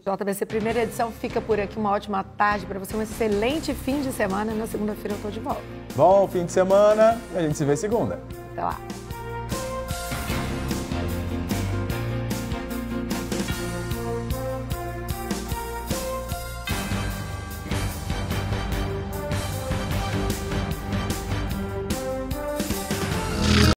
JBC Primeira Edição fica por aqui. Uma ótima tarde para você, um excelente fim de semana. Na segunda-feira eu estou de volta. Bom fim de semana e a gente se vê segunda. Até lá.